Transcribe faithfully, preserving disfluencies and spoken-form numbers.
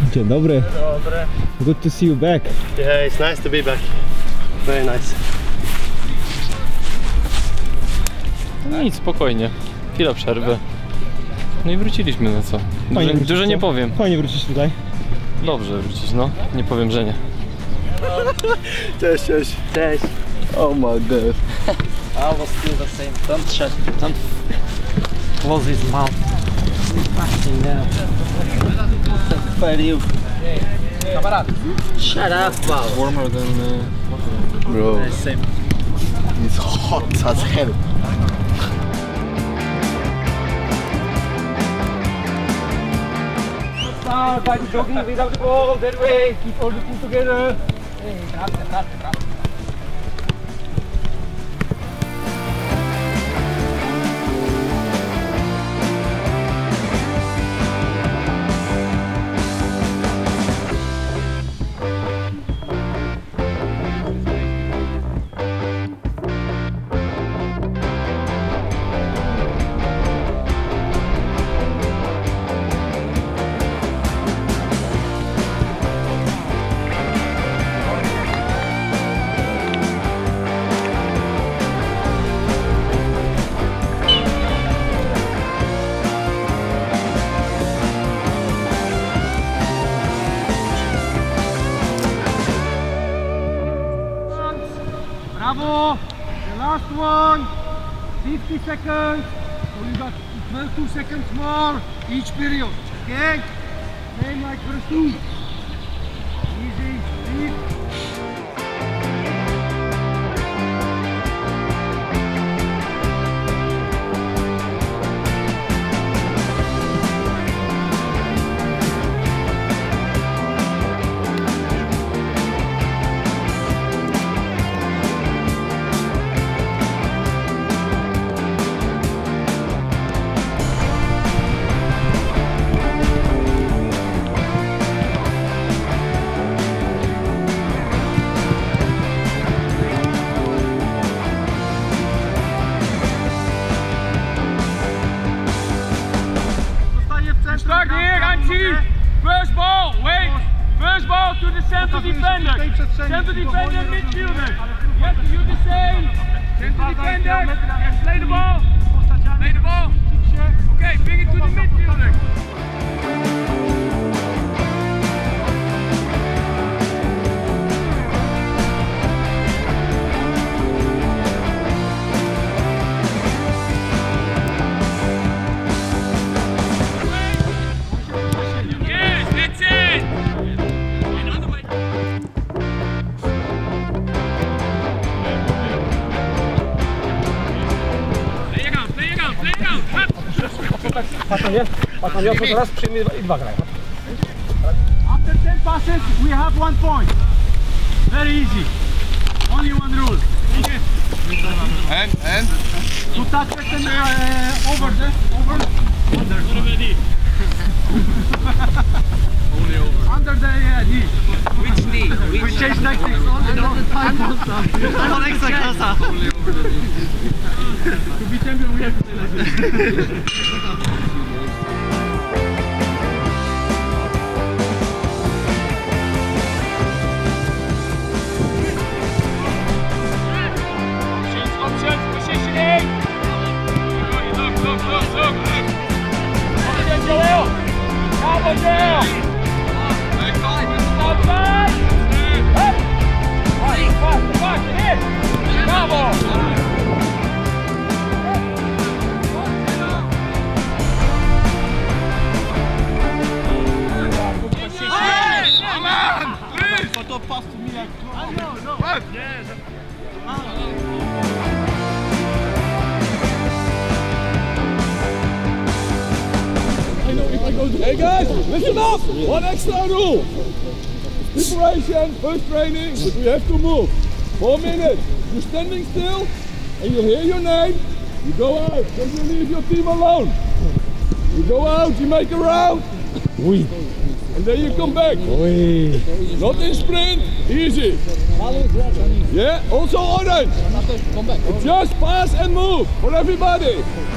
Dzień dobry. Dobry. Good to see you back. Yeah, it's nice to be back. Very nice. No nic, spokojnie. Chwila przerwy. No i wróciliśmy, no co? Dużo, wrócić, dużo nie co? powiem. Fajnie wrócić tutaj. Dobrze wrócić, no. Nie powiem, że nie. Cześć, cześć. Cześć. Oh my god. I was still the same. Don't shut. Don't close his mouth. He's fasting now. For you. Shut up. Wow. Warmer than... Uh, Bro, The same. it's hot as hell. Start by the jogging without the ball, that way, keep all the two together. Hey, grazie, grazie, grazie. Bravo! The last one, fifty seconds, so you got twenty-two seconds more each period, okay? Same like first two. Easy, deep. Start here, Anchi. First ball, wait. First ball to the center defender. Center defender, midfielder. Yes, you the same. Center defender. Yes, play the ball. Play the ball. Okay, bring it to the midfielder. Patrz na mnie, patrz na mnie, to teraz przyjmie i dwa graj. After ten passes we have one point. Very easy. Only one rule. And, and? To touch it and uh, over there, over. Under. Already. Only over. Under the uh, knee. Which knee? Which We change tactics all the time. Alexa Casa. To be champion we have to say like this. Hey guys, listen up! One extra rule! Preparation, first training, but we have to move. Four minutes. You're standing still and you hear your name, you go out, then you leave your team alone. You go out, you make a round, Oui. and then you come back. Oui. Not in sprint, easy. Yeah, also orange. Just pass and move for everybody.